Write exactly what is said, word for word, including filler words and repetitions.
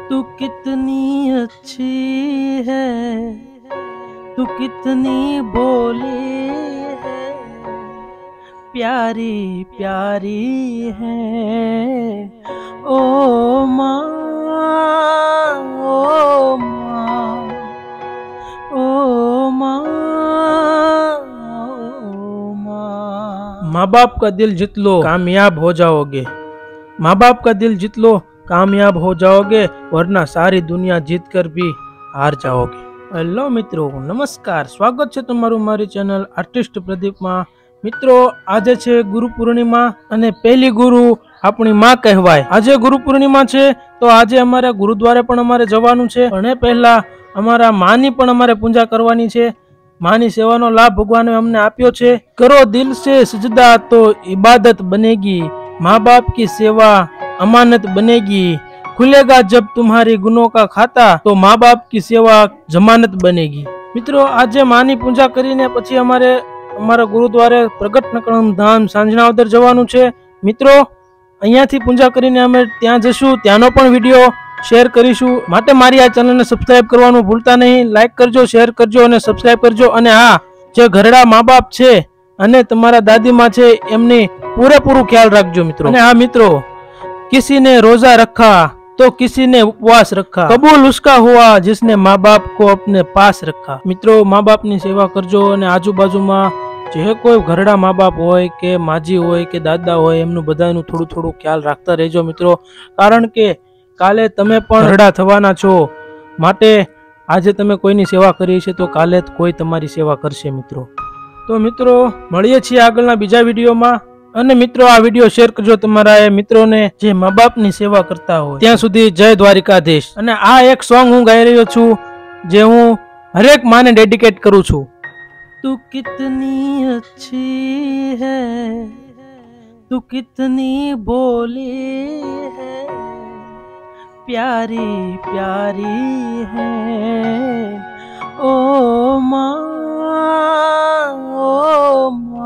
तू कितनी अच्छी है, तू कितनी भोली है, प्यारी प्यारी है ओ माँ, ओ माँ, ओ माँ, ओ माँ। माँ बाप का दिल जीत लो कामयाब हो जाओगे, माँ बाप का दिल जीत लो कामयाब हो जाओगे, वरना सारी दुनिया जीत कर भी हार जाओगे। હેલો મિત્રો, નમસ્કાર, સ્વાગત છે તમારું મારી ચેનલ આર્ટિસ્ટ પ્રદીપમાં। મિત્રો, આજે છે ગુરુ પૂર્ણિમા અને પહેલી ગુરુ આપણી માં કહેવાય। આજે ગુરુ પૂર્ણિમા છે તો આજે અમારે ગુરુદ્વારે પણ અમારે જવાનું છે, અને પહેલા અમારા માની પણ અમારે પૂજા કરવાની છે। માની સેવાનો લાભ ભગવાને અમને આપ્યો છે। કરો દિલ સે સજદા તો ઇબાદત બનેગી, माँ बाप की सेवा अमानत बनेगी, खुलेगा जब तुम्हारी गुनों का खाता तो माँ बाप की सेवा जमानत बनेगी। मित्रों, आज मानी पूजा करीने पछी अमारे अमारा गुरुद्वारे प्रगट नकळम धाम सांजनावદર जवानुं छे। मित्रों, अहींयाथी पूजा करीने अमे त्यां जशुं, त्यानो पण विडियो शेर करीशुं, माटे मारी आ चेनलने सब्सक्राइब करवानुं भूलता नहीं। लाइक करजो, शेर करजो अने सब्सक्राइब करजो। अने हाँ, जे घरड़ा माँ बाप छे अने तमारा दादी माँ छे एमनी पूरेपूरू ख्याल रखजो मित्रों। हाँ मित्रों, किसी ने रोजा रखा तो किसी ने उपवास रखा, कबूल उसका हुआ जिसने माँ बाप को अपने पास रखा। मित्रों, माँ बाप की सेवा करजो अने आजूबाजू में जे कोई घरड़ा माँ बाप होय के माजी होय के दादा होय एमनुं बधानुं थोड़ुं थोड़ुं ख्याल राखता रहेजो मित्रों, कारण के काले तमे पण घरड़ा थवाना छो, माटे आजे तमे कोईनी सेवा करी छे तो काले कोई तमारी सेवा करशे मित्रों। तो मित्रों, मळीए छीए आगळना बीजा विडियोमां। અને મિત્રો, આ વિડિયો શેર કરજો તમારા એ મિત્રોને જે મા બાપની સેવા કરતા હોય। ત્યાં સુધી જય દ્વારિકાધીશ। અને આ એક સોંગ હું ગાઈ રહ્યો છું જે હું હરેક માને ડેડિકેટ કરું છું। तू कितनी अच्छी है, तू कितनी भोली है, प्यारी प्यारी है ओ माँ, ओ माँ।